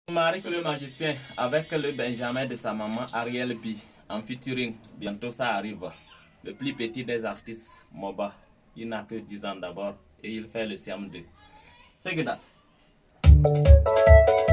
Marie le magicien avec le Benjamin de sa maman Ariel B en featuring. Bientôt ça arrive. Le plus petit des artistes, Moba. Il n'a que 10 ans d'abord et il fait le Siam 2. C'est que